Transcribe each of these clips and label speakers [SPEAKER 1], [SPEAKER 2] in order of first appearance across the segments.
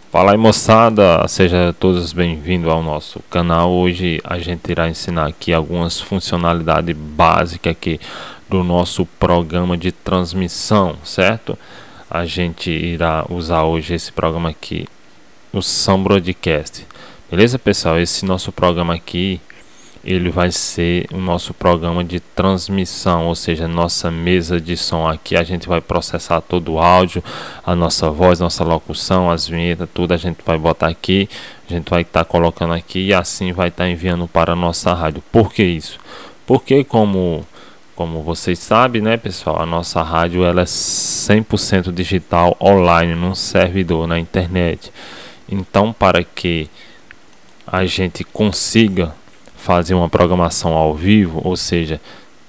[SPEAKER 1] Fala aí, moçada, sejam todos bem-vindos ao nosso canal. Hoje a gente irá ensinar aqui algumas funcionalidades básicas aqui do nosso programa de transmissão, certo? A gente irá usar hoje esse programa aqui, o Sam Broadcast. Beleza, pessoal? Esse nosso programa aqui, ele vai ser o nosso programa de transmissão, ou seja, nossa mesa de som aqui. A gente vai processar todo o áudio, a nossa voz, nossa locução, as vinhetas, tudo a gente vai botar aqui, a gente vai estar colocando aqui e assim vai estar enviando para a nossa rádio. Por que isso? Porque como vocês sabem, né, pessoal, a nossa rádio ela é 100% digital, online, num servidor na internet. Então, para que a gente consiga fazer uma programação ao vivo, ou seja,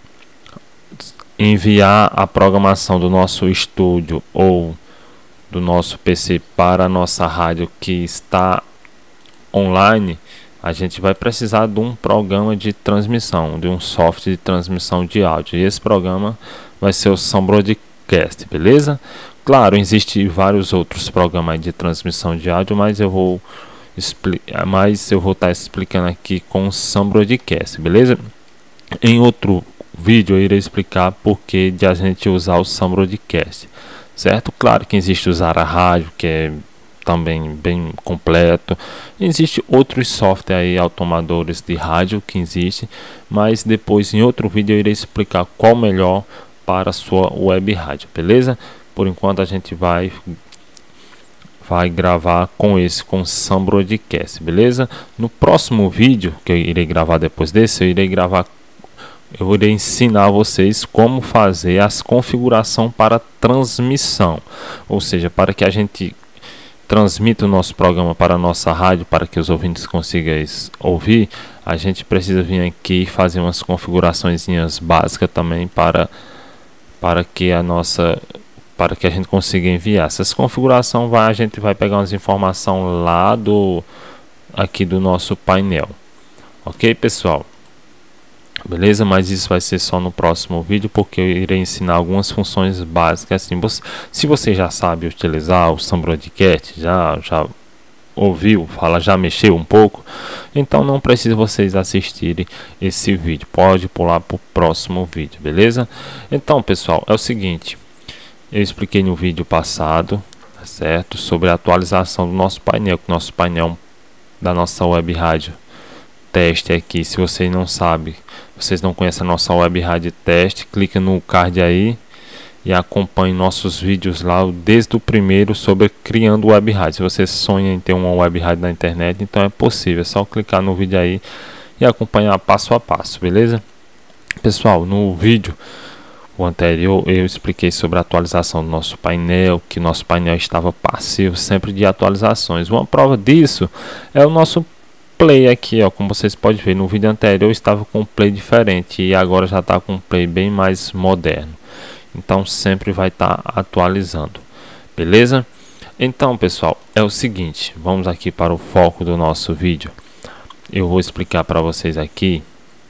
[SPEAKER 1] enviar a programação do nosso estúdio ou do nosso PC para a nossa rádio que está online, a gente vai precisar de um programa de transmissão, de um software de transmissão de áudio. E esse programa vai ser o Sam Broadcast, beleza? Claro, existem vários outros programas de transmissão de áudio, mas eu vou estar explicando aqui com o Sam Broadcast, beleza? Em outro vídeo eu irei explicar por que de a gente usar o Sam Broadcast, certo? Claro que existe usar a rádio, que é também bem completo. Existe outros softwares aí, automadores de rádio que existe, mas depois em outro vídeo eu irei explicar qual melhor para a sua web rádio, beleza? Por enquanto a gente vai gravar com o Sam Broadcast, beleza? No próximo vídeo que eu irei gravar depois desse, eu irei ensinar vocês como fazer as configurações para transmissão, ou seja, para que a gente transmita o nosso programa para a nossa rádio, para que os ouvintes consigam ouvir, a gente precisa vir aqui e fazer umas configurações básicas também para que a gente consiga enviar. Essas configurações a gente vai pegar umas informações lá aqui do nosso painel. Ok, pessoal? Beleza? Mas isso vai ser só no próximo vídeo, porque eu irei ensinar algumas funções básicas assim. Se você já sabe utilizar o Sam Broadcast, já ouviu falar, já mexeu um pouco, então não precisa vocês assistirem esse vídeo. Pode pular para o próximo vídeo, beleza? Então, pessoal, é o seguinte. Eu expliquei no vídeo passado, certo, sobre a atualização do nosso painel, que nosso painel da nossa web rádio teste aqui. Se vocês não sabem, vocês não conhecem a nossa web rádio teste, clica no card aí e acompanhe nossos vídeos lá, desde o primeiro sobre criando web rádio. Se você sonha em ter uma web rádio na internet, então é possível, é só clicar no vídeo aí e acompanhar passo a passo, beleza? Pessoal, no vídeo o anterior eu expliquei sobre a atualização do nosso painel, que nosso painel estava passivo sempre de atualizações. Uma prova disso é o nosso play aqui, ó, como vocês podem ver. No vídeo anterior estava com um play diferente e agora já está com um play bem mais moderno. Então sempre vai estar atualizando, beleza? Então, pessoal, é o seguinte, vamos aqui para o foco do nosso vídeo. Eu vou explicar para vocês aqui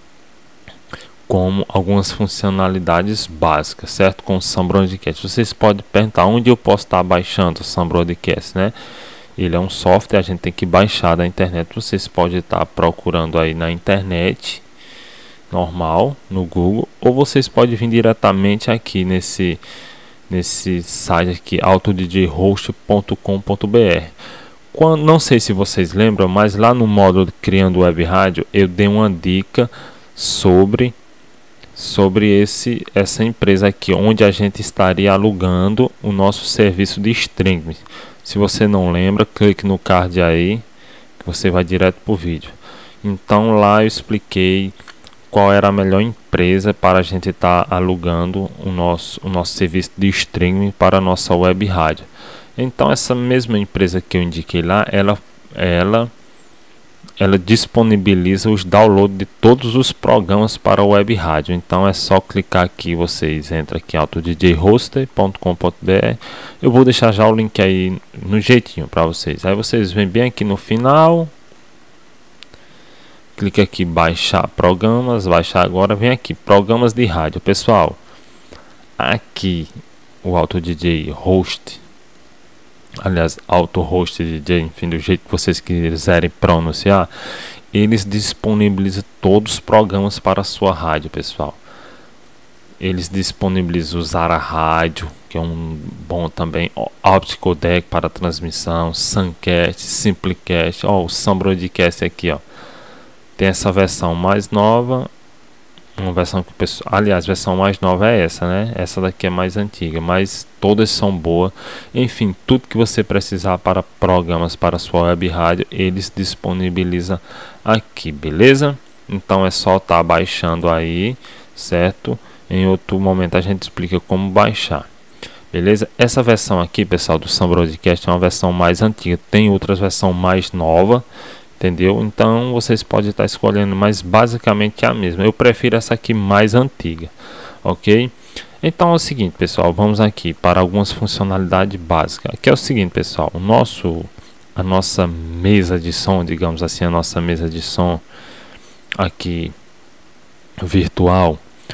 [SPEAKER 1] como algumas funcionalidades básicas, certo? Com o Sam Broadcast. Vocês podem perguntar onde eu posso estar baixando o Sam Broadcast, né? Ele é um software, a gente tem que baixar da internet. Vocês podem estar procurando aí na internet, normal, no Google, ou vocês podem vir diretamente aqui nesse site aqui, autodjhost.com.br. Não sei se vocês lembram, mas lá no módulo Criando Web Rádio, eu dei uma dica sobre essa empresa aqui, onde a gente estaria alugando o nosso serviço de streaming. Se você não lembra, clique no card aí, que você vai direto para o vídeo. Então lá eu expliquei qual era a melhor empresa para a gente estar alugando o nosso serviço de streaming para a nossa web rádio. Então essa mesma empresa que eu indiquei lá, ela disponibiliza os downloads de todos os programas para a web rádio. Então é só clicar aqui, vocês entram aqui em autodjhoster.com.br. Eu vou deixar já o link aí no jeitinho para vocês. Aí vocês vêm bem aqui no final, clica aqui baixar programas, baixar agora, vem aqui programas de rádio. Pessoal, aqui o AutoDJ Host aliás, Auto Host DJ, enfim, do jeito que vocês quiserem pronunciar, eles disponibilizam todos os programas para a sua rádio, pessoal. Eles disponibilizam o Zara Rádio, que é um bom também, Optical Deck para transmissão, Suncast, Simplecast, ó, o Sam Broadcast aqui, ó. Tem essa versão mais nova, uma versão que o pessoal, aliás, a versão mais nova é essa, né? Essa daqui é mais antiga, mas todas são boas. Enfim, tudo que você precisar para programas para sua web rádio, eles disponibilizam aqui, beleza? Então é só estar baixando aí, certo? Em outro momento a gente explica como baixar, beleza? Essa versão aqui, pessoal, do Sam Broadcast é uma versão mais antiga. Tem outras versões mais nova, entendeu? Então vocês podem estar escolhendo, mas basicamente é a mesma. Eu prefiro essa aqui mais antiga, ok? Então é o seguinte, pessoal, vamos aqui para algumas funcionalidades básicas. Aqui é o seguinte, pessoal, a nossa mesa de som, digamos assim, a nossa mesa de som aqui virtual,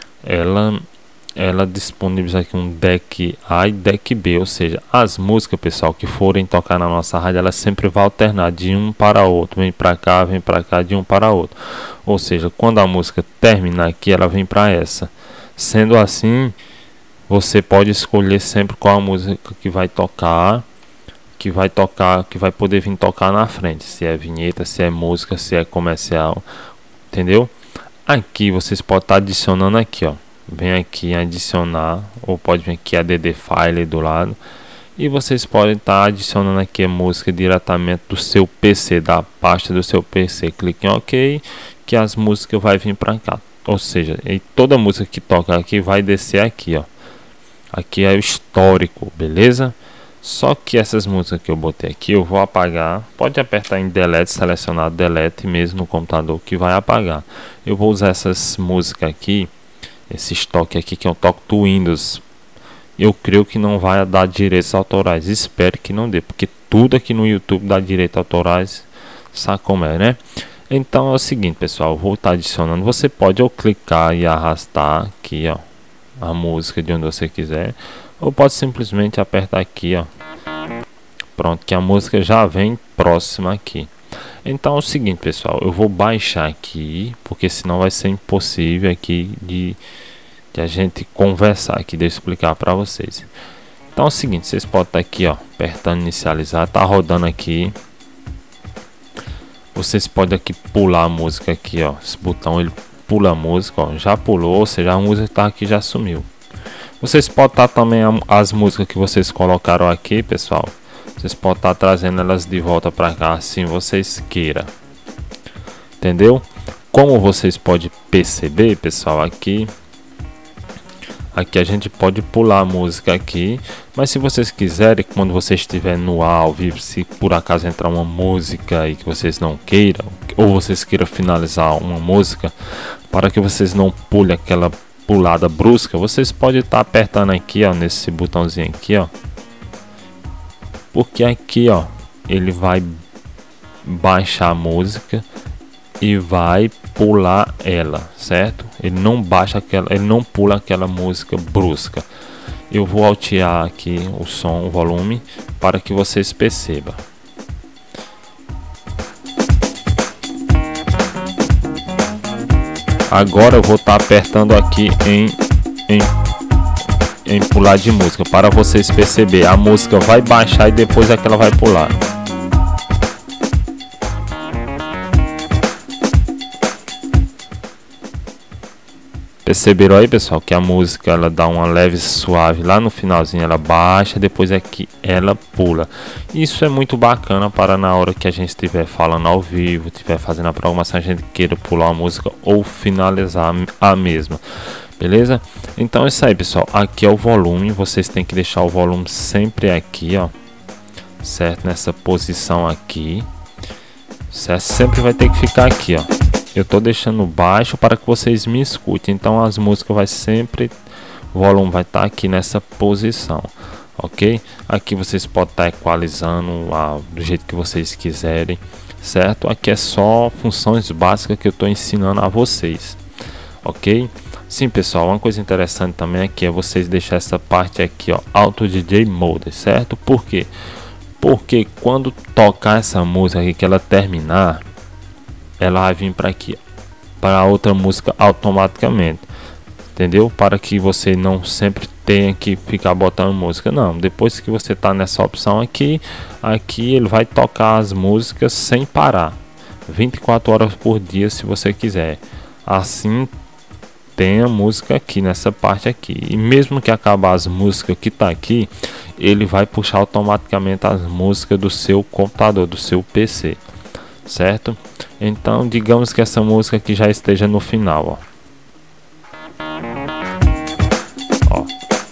[SPEAKER 1] ela disponibiliza aqui um deck A e deck B, ou seja, as músicas, pessoal, que forem tocar na nossa rádio, ela sempre vai alternar de um para outro, vem para cá, de um para outro. Ou seja, quando a música terminar aqui, ela vem para essa. Sendo assim, você pode escolher sempre qual a música que vai tocar, que vai poder vir tocar na frente, se é vinheta, se é música, se é comercial, entendeu? Aqui vocês podem estar adicionando aqui, ó. Vem aqui em adicionar, ou pode vir aqui a ADD File do lado. E vocês podem estar adicionando aqui a música diretamente do seu PC, da pasta do seu PC. Clique em OK, que as músicas vai vir para cá. Ou seja, toda música que toca aqui vai descer aqui, ó. Aqui é o histórico, beleza? Só que essas músicas que eu botei aqui eu vou apagar. Pode apertar em Delete, selecionar Delete mesmo no computador que vai apagar. Eu vou usar essas músicas aqui, esse estoque aqui que é um toque do Windows. Eu creio que não vai dar direitos autorais. Espero que não dê, porque tudo aqui no YouTube dá direitos autorais. Sabe como é, né? Então é o seguinte, pessoal, eu vou estar adicionando. Você pode ou clicar e arrastar aqui, ó, a música de onde você quiser, ou pode simplesmente apertar aqui, ó. Pronto, que a música já vem próxima aqui. Então é o seguinte, pessoal, eu vou baixar aqui, porque senão vai ser impossível aqui de a gente conversar aqui, de eu explicar para vocês. Então é o seguinte, vocês podem estar aqui, ó, apertando inicializar, tá rodando aqui. Vocês podem aqui pular a música aqui, ó, esse botão ele pula a música, ó, já pulou, ou seja, a música tá aqui, já sumiu. Vocês podem estar também as músicas que vocês colocaram aqui, pessoal. Vocês podem estar trazendo elas de volta para cá, assim vocês queiram. Entendeu? Como vocês podem perceber, pessoal, aqui a gente pode pular a música aqui, mas se vocês quiserem, quando você estiver no ao vivo, se por acaso entrar uma música aí que vocês não queiram, ou vocês queiram finalizar uma música, para que vocês não pulem aquela pulada brusca, vocês podem estar apertando aqui, ó, nesse botãozinho aqui, ó, porque aqui, ó, ele vai baixar a música e vai pular ela, certo? Ele não baixa aquela, ele não pula aquela música brusca. Eu vou altear aqui o som, o volume, para que vocês percebam. Agora eu vou estar apertando aqui em pular de música, para vocês perceberem. A música vai baixar e depois é que ela vai pular. Perceberam aí, pessoal, que a música ela dá uma leve suave lá no finalzinho, ela baixa, depois é que ela pula. Isso é muito bacana para na hora que a gente estiver falando ao vivo, estiver fazendo a programação, a gente queira pular a música ou finalizar a mesma. Beleza? Então é isso aí, pessoal. Aqui é o volume, vocês têm que deixar o volume sempre aqui, ó, certo? Nessa posição aqui, certo? Sempre vai ter que ficar aqui, ó. Eu tô deixando baixo para que vocês me escutem. Então as músicas vai sempre, o volume vai estar aqui nessa posição, ok? Aqui vocês podem estar equalizando do jeito que vocês quiserem, certo? Aqui é só funções básicas que eu estou ensinando a vocês, ok? Sim, pessoal, uma coisa interessante também aqui é vocês deixar essa parte aqui, ó, Auto DJ Mode, certo? Por quê? Porque quando tocar essa música aqui, que ela terminar, ela vai vir para aqui, para outra música automaticamente, entendeu? Para que você não sempre tenha que ficar botando música. Não, depois que você tá nessa opção aqui ele vai tocar as músicas sem parar, 24 horas por dia, se você quiser. Assim, tem a música aqui nessa parte aqui, e mesmo que acabar as músicas que tá aqui, ele vai puxar automaticamente as músicas do seu computador, do seu PC, certo? Então, digamos que essa música aqui já esteja no final, ó.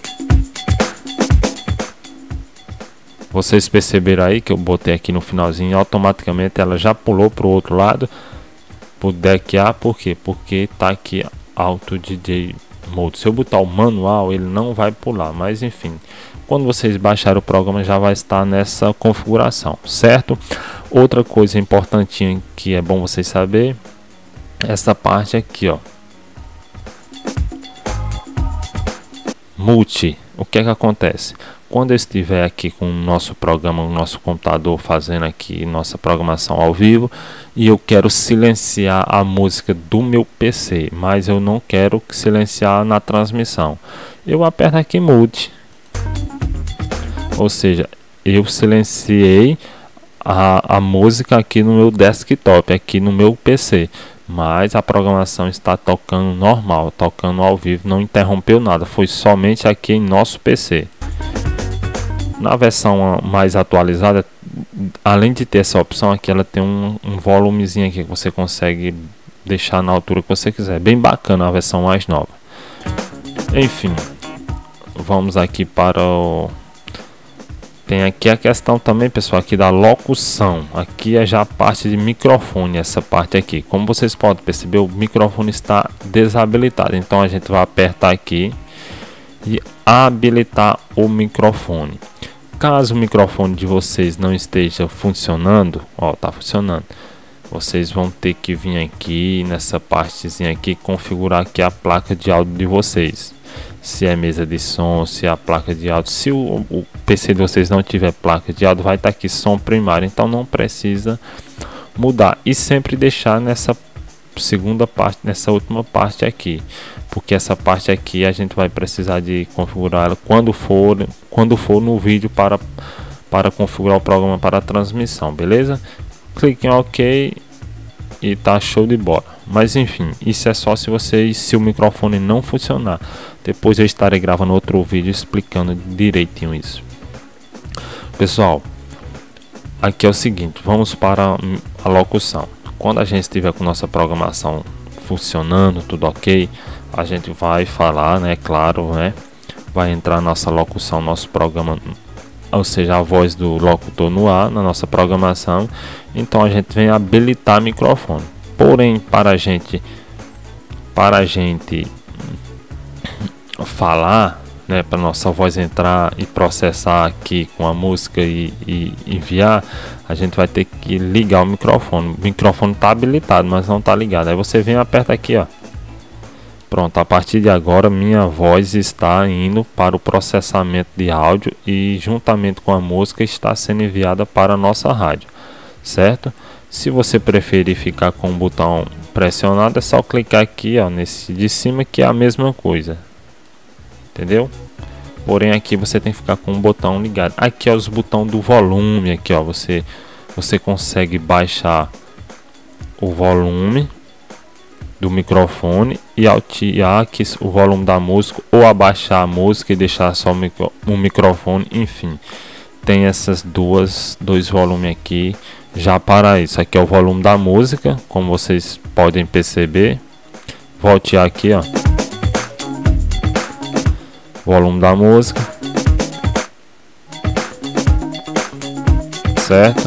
[SPEAKER 1] Vocês perceberam aí que eu botei aqui no finalzinho, automaticamente ela já pulou pro outro lado, pro deck A. Por quê? Porque tá aqui Auto DJ Mode. Se eu botar o manual, ele não vai pular, mas enfim, quando vocês baixarem o programa já vai estar nessa configuração, certo? Outra coisa importantinha que é bom vocês saber, essa parte aqui, ó, multi. O que é que acontece? Quando eu estiver aqui com o nosso programa, o nosso computador, fazendo aqui nossa programação ao vivo, e eu quero silenciar a música do meu PC, mas eu não quero silenciar na transmissão, eu aperto aqui mute, ou seja, eu silenciei a música aqui no meu desktop, aqui no meu PC, mas a programação está tocando normal, tocando ao vivo, não interrompeu nada, foi somente aqui em nosso PC. Na versão mais atualizada, além de ter essa opção aqui, ela tem um volumezinho aqui que você consegue deixar na altura que você quiser. Bem bacana a versão mais nova. Enfim, vamos aqui para o... Tem aqui a questão também, pessoal, aqui da locução. Aqui é já a parte de microfone, essa parte aqui. Como vocês podem perceber, o microfone está desabilitado. Então a gente vai apertar aqui e habilitar o microfone. Caso o microfone de vocês não esteja funcionando, ó, tá funcionando, vocês vão ter que vir aqui nessa partezinha aqui, configurar aqui a placa de áudio de vocês, se é mesa de som, se é a placa de áudio. Se o PC de vocês não tiver placa de áudio, vai estar aqui som primário, então não precisa mudar, e sempre deixar nessa segunda parte, nessa última parte aqui, porque essa parte aqui a gente vai precisar de configurar ela quando for no vídeo para configurar o programa para a transmissão, beleza? Clique em OK e tá show de bola. Mas enfim, isso é só se o microfone não funcionar. Depois eu estarei gravando outro vídeo explicando direitinho isso. Pessoal, aqui é o seguinte, vamos para a locução. Quando a gente estiver com nossa programação funcionando, tudo ok, a gente vai falar, né? Claro, né? Vai entrar nossa locução, nosso programa, ou seja, a voz do locutor no ar, na nossa programação. Então a gente vem habilitar microfone. Porém, para a gente falar, né? Para nossa voz entrar e processar aqui com a música e enviar, a gente vai ter que ligar o microfone. O microfone está habilitado, mas não está ligado. Aí você vem e aperta aqui, ó. Pronto, a partir de agora minha voz está indo para o processamento de áudio e juntamente com a música está sendo enviada para a nossa rádio, certo? Se você preferir ficar com o botão pressionado, é só clicar aqui, ó, nesse de cima, que é a mesma coisa, entendeu? Porém aqui você tem que ficar com o botão ligado. Aqui é os botões do volume, aqui ó, você consegue baixar o volume do microfone e altear aqui o volume da música, ou abaixar a música e deixar só o microfone. Enfim, tem essas dois volumes aqui já para isso. Aqui é o volume da música, como vocês podem perceber. Vou altear aqui, ó, volume da música, certo?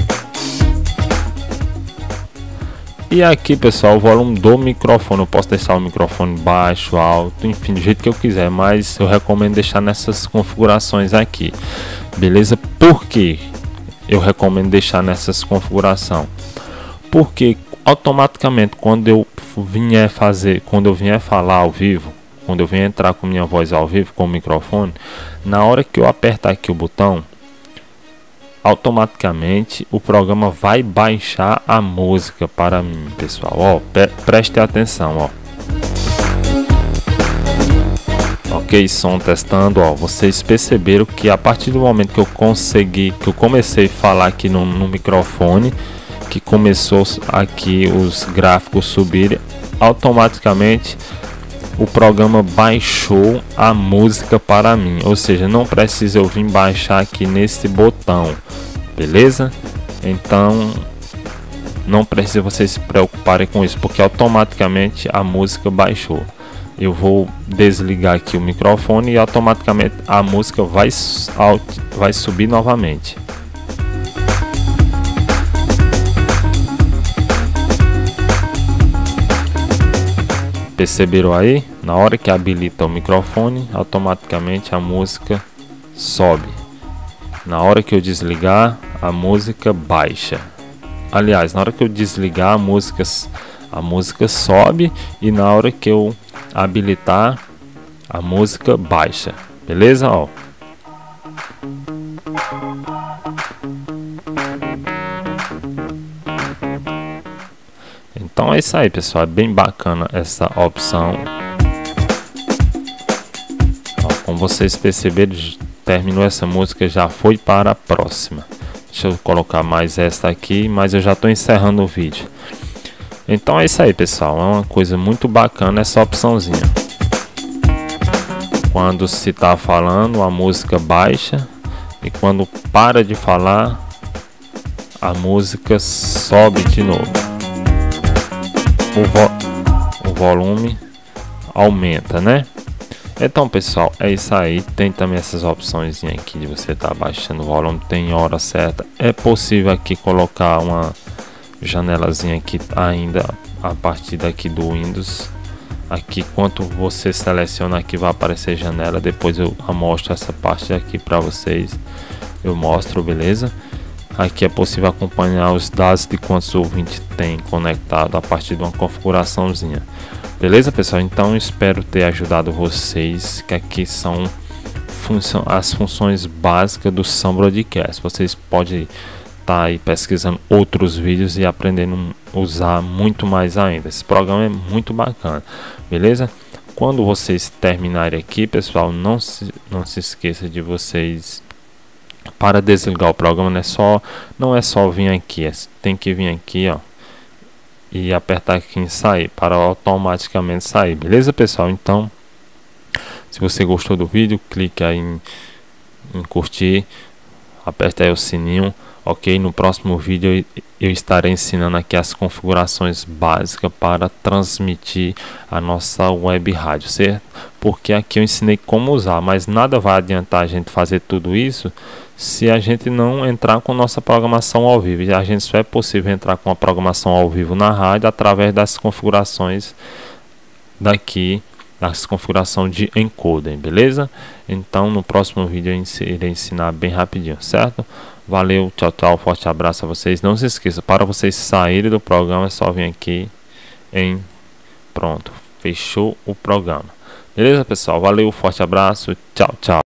[SPEAKER 1] E aqui, pessoal, o volume do microfone, eu posso deixar o microfone baixo, alto, enfim, do jeito que eu quiser, mas eu recomendo deixar nessas configurações aqui, beleza? Por que eu recomendo deixar nessas configurações? Porque automaticamente quando eu vier falar ao vivo, quando eu vier entrar com minha voz ao vivo com o microfone, na hora que eu apertar aqui o botão, automaticamente o programa vai baixar a música para mim, pessoal. Ó, preste atenção, ó. Ok, som testando, ó. Vocês perceberam que a partir do momento que eu comecei a falar aqui no microfone, que começou aqui os gráficos subirem, automaticamente o programa baixou a música para mim, ou seja, não precisa eu vir baixar aqui nesse botão, beleza? Então não precisa vocês se preocuparem com isso, porque automaticamente a música baixou. Eu vou desligar aqui o microfone e automaticamente a música vai subir novamente. Perceberam aí? Na hora que habilita o microfone, automaticamente a música sobe. Na hora que eu desligar, a música baixa. Aliás, na hora que eu desligar, a música sobe, e na hora que eu habilitar, a música baixa. Beleza? Ó. Então é isso aí, pessoal, é bem bacana essa opção. Ó, como vocês perceberam, terminou essa música, já foi para a próxima. Deixa eu colocar mais esta aqui, mas eu já estou encerrando o vídeo. Então é isso aí, pessoal, é uma coisa muito bacana essa opçãozinha. Quando se está falando, a música baixa, e quando para de falar, a música sobe de novo. O volume aumenta, né? Então, pessoal, é isso aí. Tem também essas opções aqui de você estar baixando o volume, tem hora certa. É possível aqui colocar uma janelazinha aqui ainda a partir daqui do Windows. Aqui, quando você seleciona aqui, vai aparecer janela. Depois eu mostro essa parte aqui para vocês. Eu mostro, beleza? Aqui é possível acompanhar os dados de quantos ouvintes tem conectado a partir de uma configuraçãozinha. Beleza, pessoal? Então espero ter ajudado vocês, que aqui são as funções básicas do Sam Broadcast. Vocês podem estar aí pesquisando outros vídeos e aprendendo a usar muito mais ainda. Esse programa é muito bacana, beleza? Quando vocês terminarem aqui, pessoal, não se esqueça de vocês, para desligar o programa, não é só vir aqui, tem que vir aqui, ó, e apertar aqui em sair, para automaticamente sair, beleza, pessoal? Então, se você gostou do vídeo, clique aí em curtir, aperta aí o sininho, ok? No próximo vídeo eu estarei ensinando aqui as configurações básicas para transmitir a nossa web rádio, certo? Porque aqui eu ensinei como usar, mas nada vai adiantar a gente fazer tudo isso se a gente não entrar com nossa programação ao vivo. E a gente só é possível entrar com a programação ao vivo na rádio através das configurações daqui, das configurações de encoder, beleza? Então no próximo vídeo eu irei ensinar bem rapidinho, certo? Valeu, tchau, tchau, forte abraço a vocês. Não se esqueça, para vocês saírem do programa é só vir aqui em pronto, fechou o programa. Beleza, pessoal? Valeu, forte abraço, tchau, tchau.